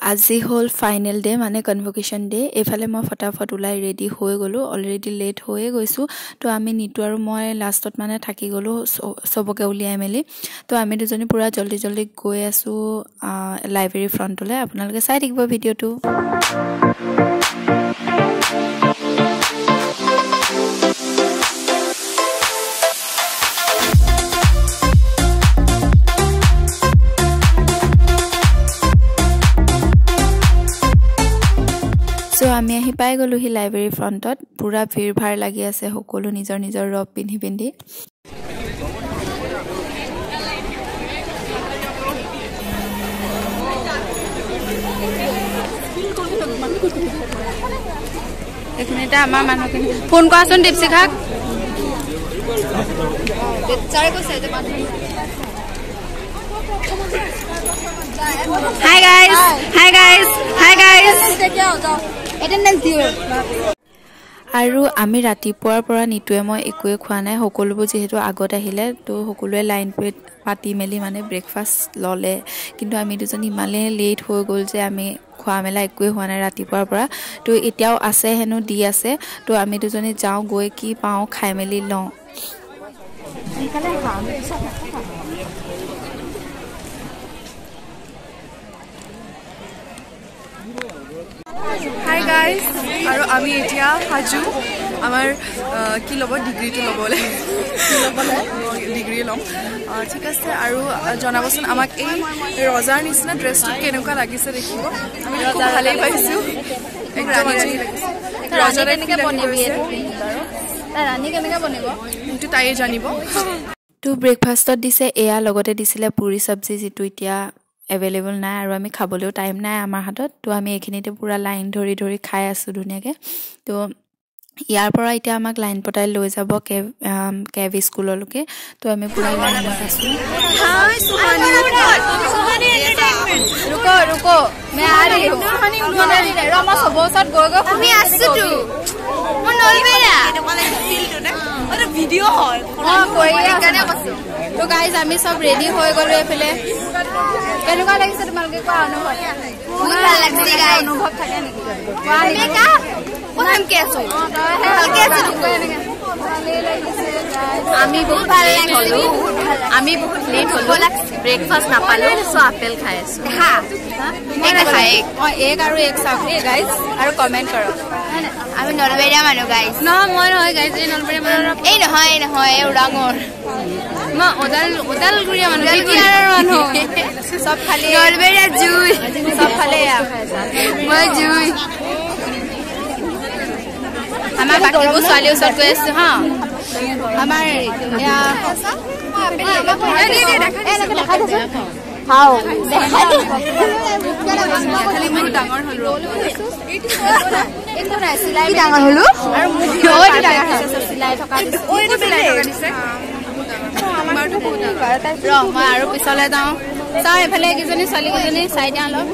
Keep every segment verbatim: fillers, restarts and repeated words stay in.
আজি হল final day মানে কনভোকেশন ডে এফালে মই ফটাফট উলাই ৰেডি হৈ গলো অলৰেডি লেট হৈয়ে গৈছো তো আমি নিতু আৰু মই লাষ্টত মানে থাকি গলো সবকে উলিয়াই মেলি তো আমি দুজনী পুৰা জলদি জলদি গৈ আছো লাইব্ৰেৰী ফ্ৰণ্টলে আপোনালোকে চাই থাকিব ভিডিওটো So আমি আহি পাই গলো হি লাইব্ৰেৰী ফ্ৰণ্টত পুৰা ভিৰ ভাৰ লাগি আছে সকলো নিজৰ নিজৰ ৰব পিন্ধি পিন্ধি এক মিনিট আমাৰ মানুহখিনি ফোন কৰাচোন দীপশিখাক চাৰে কৈছে যে Hi guys Hi guys Hi guys Attendance zero আৰু আমি ৰাতিপুৱাৰ পৰা নিতুৱে মই একোৱে খোৱা নাই সকলোবোৰ যেহেতু আগত আহিলে তো সকলোৱে লাইন পাতি মেলি মানে ব্ৰেকফাষ্ট ললে কিন্তু আমি দুজন ইমানে লেট হৈ গল যে আমি খোৱা মেলা একোৱে হোৱা নাই ৰাতিপুৱাৰ পৰা তো এতিয়াও আছে হেনো দি আছে তো আমি দুজনে যাও গৈ কি পাও খাই মেলি লওঁ Hi guys, আৰু আমি এতিয়া হাজু আমাৰ কি লব ডিগ্ৰী টো লবলে ডিগ্ৰী লম ঠিক আছে আৰু জনাবচোন আমাক এই ৰজাৰ নিচিনা ড্ৰেছটো কেনেকুৱা লাগিছে দেখিব আমি খুব ভালেই পাইছো এক ৰাণী লাগিছে ৰজাৰ কেনেকৈ বনিবি তাৰ ৰাণী কেনেকৈ বনিব কিন্তু তাই জানিব তো ব্ৰেকফাষ্টত দিছে এয়া লগতে দিছিলে পুৰি সবজি যেটো এতিয়া अवेलेबल নাই আৰু আমি খাবলৈও টাইম নাই আমাৰ হাতত তো আমি এখিনিতে পুৰা লাইন ধৰি ধৰি খাই আছো ধুনিয়াকে তো ইয়াৰ পৰা এতিয়া আমাক লাইন পটাই লৈ যাব কে কেভ স্কুললৈকে তো আমি পুৰা লাইনত আছো হাই সুহানি সুহানি এন্টাৰটেইনমেন্ট रुको रुको मैं आ रही हूं सुहानी उन्होंने रमा सबोसत गय गय আমি আছো তো মই নলবেৰা এটা মানে ফিল্ড না আৰু ভিডিও হয় অ কইয়া কানে কৈছো তো গাইস আমি সব ৰেডি হৈ গলো এফালে কেনেকুৱা লাগিছে তোমালোকে কোৱা অনুভৱ বহুত ভাল লাগিছে গাইস অনুভৱ থাকে নেকি আমি কা প্ৰথম কে আছো ভালকে আছো এনেকে আমি বহুত ভাল লাগিলো আমি বহুত লেট হলো ব্ৰেকফাষ্ট নাপালো সো আপেল খাই আছো হা এক খাই অ এক আৰু এক চাওক এ গাইস আৰু কমেন্ট কৰক আমি নলবেৰিয়া মানুহ গাইস ন মই নহয় গাইস এই নলবেৰিয়া মানুহ এই নহয় নহয় এই উৰাঙৰ মই ওদাল ওদালগুৰিয়া মানুহ বিটিয়াৰৰ মানুহ সব খালি নলবেৰিয়া জুই সব খালি মই জুই আমাৰ বাকিবোৰ ছোৱালী ওচৰত গৈ আছে হা আমাৰ ইয়া হাও খালি মোৰ ডাঙৰ হলো এইটো নাই সিলাই ডাঙৰ হলো আৰু মোৰ ডাঙৰ হৈছে সিলাই থকা ওইটো সিলাই থকা দিছে আমাৰটো বহুত ডাঙৰ ৰ মই আৰু পিছলৈ যাওঁ চাই এফালে কিজনী ছোৱালী কিজনী চাই দিয়া অলপ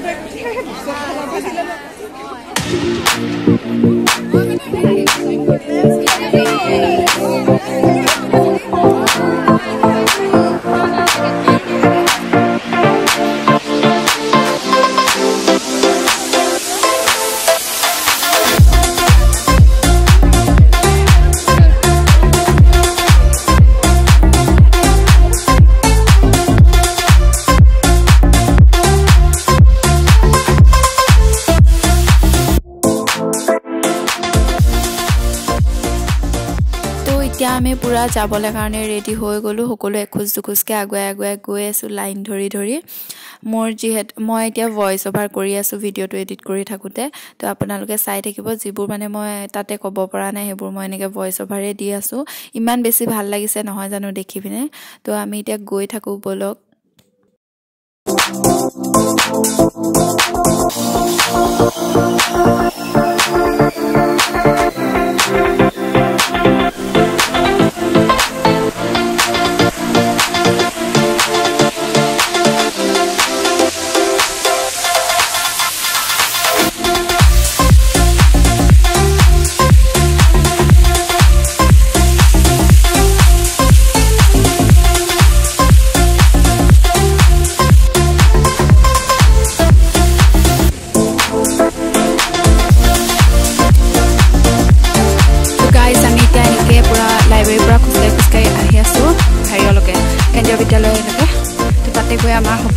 আমি পুৰা যাবলৈ কাৰণে ৰেডি হৈ গলো সকলো এখোজ দুখোজকে আগুৱাই আগুৱাই গৈ আছো লাইন ধৰি ধৰি মোৰ যিহেত মই এতিয়া ভয়েস ওভাৰ কৰি আছো ভিডিওটো এডিট কৰি থাকোতে তো আপোনালোকে চাই থাকিব যিবোৰ মানে মই তাতে ক'ব পৰা নাই হেবোৰ মই এনেকে ভয়েস ওভাৰে দি আছো ইমান বেছি ভাল লাগিছে নহয় জানো দেখি পিনে তো আমি এতিয়া গৈ থাকো বলক জমা হ'ব।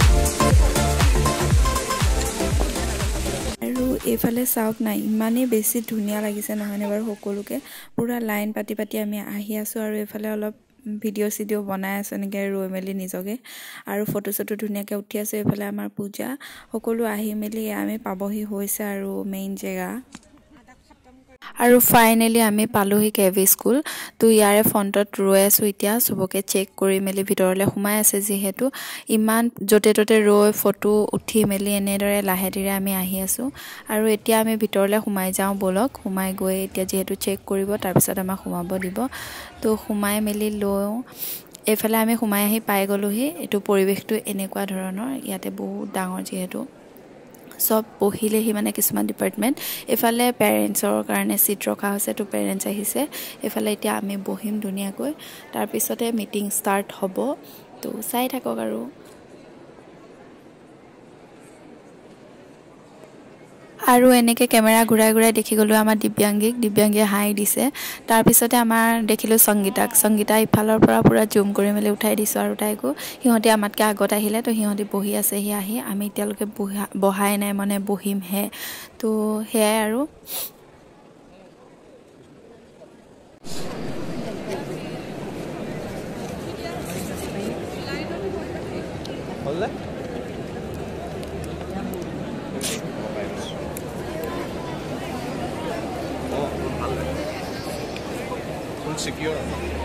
আৰু এইফালে চাওক না ইমানেই বেছি ধুনীয়া লাগিছে নহয়নে বাৰু সকলোকে পুৰা লাইন পাতি পাতি আমি আহি আছোঁ আৰু এইফালে অলপ ভিডিঅ' চিডিঅ' বনাই আছোঁ এনেকৈ ৰৈ মেলি নিজকে আৰু ফটো চটো ধুনীয়াকৈ উঠি আছোঁ। এইফালে আমাৰ পূজা সকলো আহি মেলি আমি পাবহি হৈছে আৰু মেইন জেগা আৰু ফাইনেলি আমি পালোহি কে ভি স্কুল। তো ইয়াৰে ফ্ৰণ্টত ৰৈ আছোঁ এতিয়া চবকে চেক কৰি মেলি ভিতৰলৈ সোমাই আছে যিহেতু ইমান য'তে ত'তে ৰৈ ফটো উঠি মেলি এনেদৰে লাহে ধীৰে আমি আহি আছোঁ আৰু এতিয়া আমি ভিতৰলৈ সোমাই যাওঁ ব'লক। সোমাই গৈ এতিয়া যিহেতু চেক কৰিব তাৰপিছত আমাক সোমাব দিব। তো সোমাই মেলি লওঁ এইফালে আমি সোমাই আহি পাই গ'লোহি। এইটো পৰিৱেশটো এনেকুৱা ধৰণৰ ইয়াতে বহুত ডাঙৰ যিহেতু সব বহিলেহি মানে কিছুমান ডিপাৰ্টমেণ্ট এইফালে পেৰেণ্টছৰ কাৰণে চিট ৰখা হৈছে। তো পেৰেণ্টছ আহিছে এইফালে এতিয়া আমি বহিম ধুনীয়াকৈ তাৰপিছতে মিটিং ষ্টাৰ্ট হ'ব। তো চাই থাকক আৰু আৰু এনেকৈ কেমেৰা ঘূৰাই ঘূৰাই দেখি গ'লোঁ আমাৰ দিব্যাংগীক। দিব্যাংগীয়ে হাই দিছে। তাৰপিছতে আমাৰ দেখিলোঁ সংগীতাক। সংগীতা ইফালৰ পৰা পূৰা জুম কৰি মেলি উঠাই দিছোঁ আৰু তাইকো সিহঁতি আমাতকৈ আগত আহিলে। তো সিহঁতি বহি আছেহি আহি আমি এতিয়ালৈকে বহা বহাই নাই মানে বহিমহে। তো সেয়াই আৰু secure.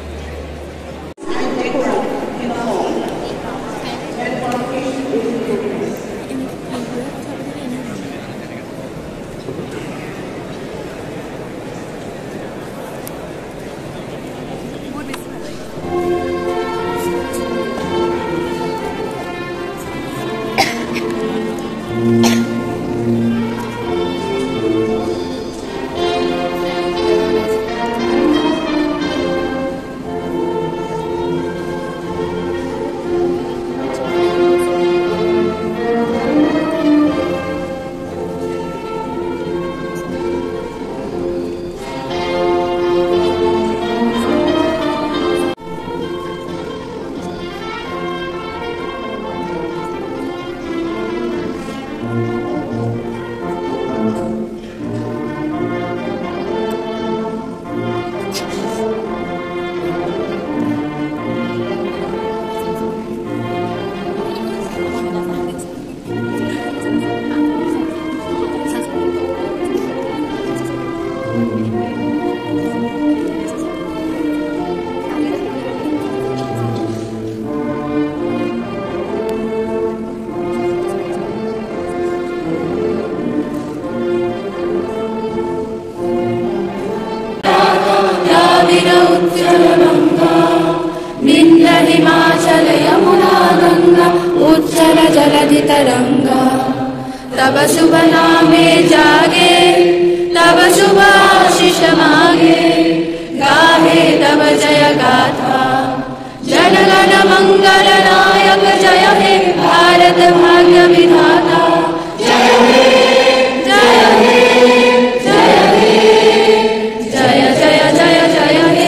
तरंगा तब शुभ नामे जागे तब शुभ आशीष मागे गाहे तब जय गाथा जनगण मंगल नायक जय हे भारत भाग्य विधाता जय हे जय हे जय हे जय जय जय जय हे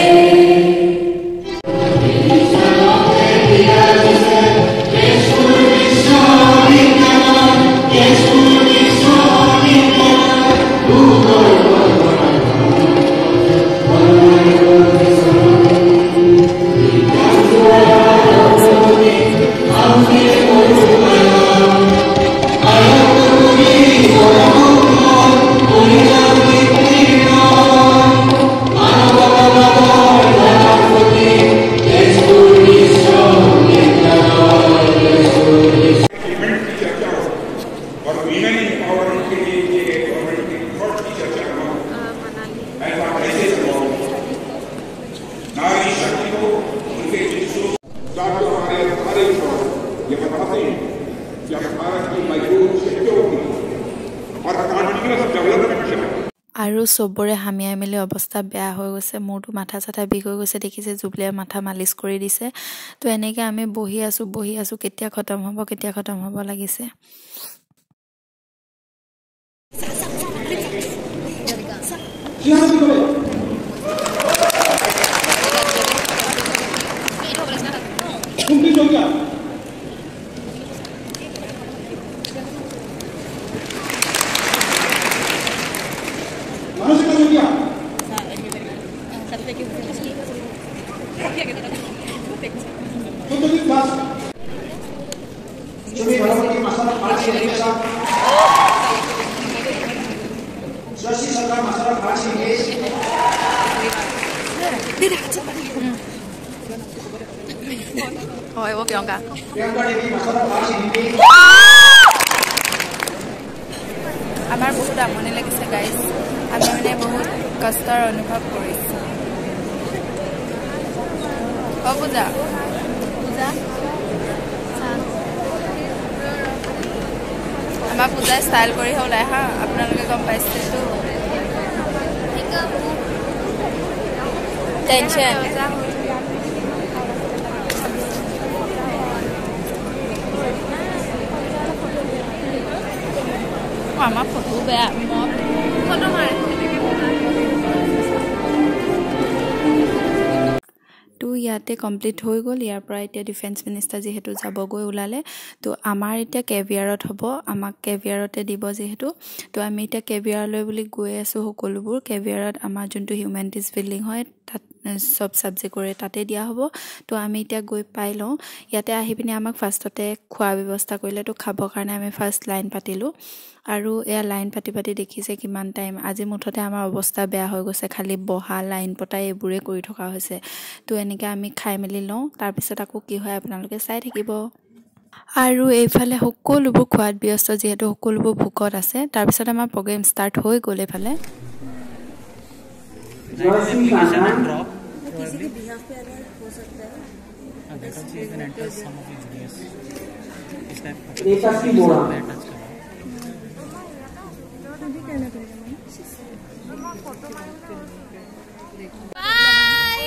আৰু চবৰে হামিয়াই মেলি অৱস্থা বেয়া হৈ গৈছে। মোৰতো মাথা চাথা বিষ হৈ গৈছে। দেখিছে জুবলিয়ে মাথা মালিচ কৰি দিছে। তো এনেকৈ আমি বহি আছোঁ বহি আছোঁ কেতিয়া খতম হ'ব কেতিয়া খতম হ'ব লাগিছে। হয় ও প্ৰিয়ংকা আমাৰ বহুত আমনি লাগিছে গাইজ আমি মানে বহুত কষ্টৰ অনুভৱ কৰিছো অ পূজা পূজা আমাৰ পূজা ষ্টাইল কৰি ওলাই হা আপোনালোকে গম পাইছেতো টেনশ্যন আমার ফটো বেয়া ফটো মারে তো ইয়াতে কমপ্লিট হৈ গ'ল ইয়াৰ পৰা এতিয়া ডিফেন্স মিনিষ্টাৰ যেহেতু যাবগৈ ওলালে তো আমাৰ এতিয়া কেভিয়াৰত হ'ব আমাক কেভিয়াৰতে দিব যেহেতু তো আমি এতিয়া কেভিয়াৰলৈ বুলি গৈ আছো সকলোবোৰ কেভিয়াৰত আমাৰ যোনটো হিউমেনিটিজ বিল্ডিং হয় তাত সব সাবজেক্ট কৰে তাতে দিয়া হ'ব তো আমি এতিয়া গৈ পাই লওঁ ইয়াতে আহি পিনে আমাক ফাৰ্ষ্টতে খোৱা ব্যৱস্থা কৰিলে তো খাবৰ কাৰণে আমি ফাৰ্ষ্ট লাইন পাতিলোঁ আৰু এয়া লাইন পাতি পাতি দেখিছে কিমান টাইম আজি মুঠতে আমাৰ অৱস্থা বেয়া হৈ গৈছে খালি বহা লাইন পতাই এইবোৰে কৰি থকা হৈছে তো এনেকৈ আমি খাই মেলি লওঁ তাৰপিছত আকৌ কি হয় আপোনালোকে চাই থাকিব আৰু এইফালে সকলোবোৰ খোৱাত ব্যস্ত যিহেতু সকলোবোৰ ভোকত আছে তাৰপিছত আমাৰ প্ৰগ্ৰেম ষ্টাৰ্ট হৈ গ'ল এইফালে application and drop किसी के बिहाफ पे अगर हो सकता है अगर you can enter some of these videos इस टाइप रेखा की बोला टच करो अभी कहना पड़ेगा बाय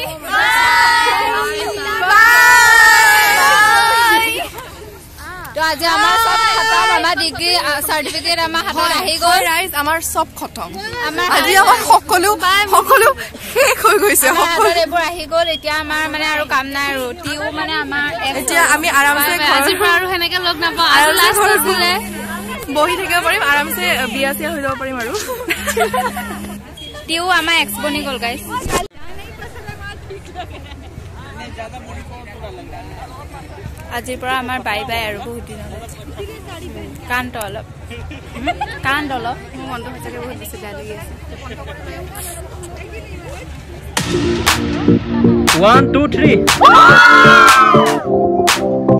बाय तो आज हमारा सब खत्म हमारा डिग्री सर्टिफिकेट हमारा हाथ आही गो गाइस हमारा सब खत्म आज हमारा সকলো সকলো শেষ হৈ গৈছে সকলো এবোৰ আহি গল এতিয়া আমাৰ মানে আৰু কাম নাই ৰুটিও মানে আমাৰ এতিয়া আমি আৰামসে আজি পৰা আৰু হেনেকে লগ নাপাও আৰু লাষ্ট দিলে বহি থাকিব পাৰিম আৰামসে বিয়া চিয়া হৈ যাব পাৰিম আৰু টিও আমাৰ এক্স বনি গল গাইস আজিৰ পৰা আমাৰ বাই বাই আৰু বহুত দিন কান্ত অলপ কান্ত অলপ মোৰ মনটো সঁচাকৈ বহুত বেছি বেয়া লাগি আছে one two three